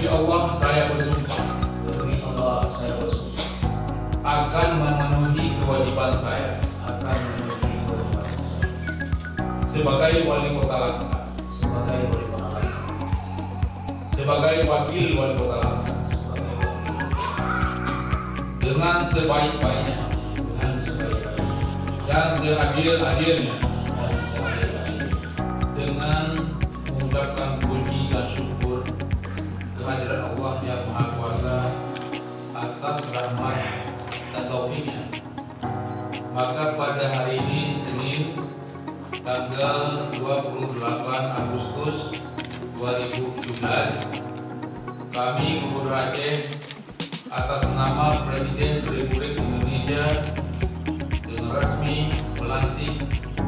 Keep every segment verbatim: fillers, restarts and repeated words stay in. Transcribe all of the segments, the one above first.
Demi Allah saya bersumpah Demi Allah saya bersumpah akan memenuhi kewajiban saya akan memenuhi kewajiban saya sebagai wali kota Langsa, sebagai wali kota Langsa, sebagai wakil wali kota Langsa, sebagai wakil dengan sebaik-baiknya dengan sebaik-baiknya dan seadil-adilnya, dan seadil-adilnya dengan mengucapkan puji dan syukur kehadiran Allah yang Maha Kuasa atas rahmat dan taufiknya. Maka pada hari ini Senin tanggal dua puluh delapan Agustus dua ribu tujuh belas, kami Gubernur Aceh atas nama Presiden Republik Indonesia dengan resmi melantik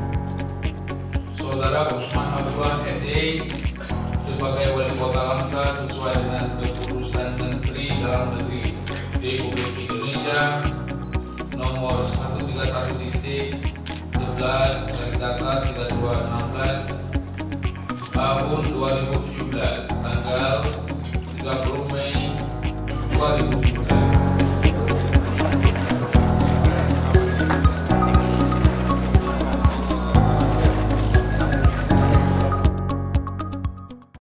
Saudara Usman Abdullah S E sebagai Wali Kota Langsa sesuai dengan Keputusan Menteri Dalam Negeri Republik Indonesia nomor seratus tiga puluh satu titik sebelas garis datar tiga dua enam belas tahun dua ribu tujuh belas tanggal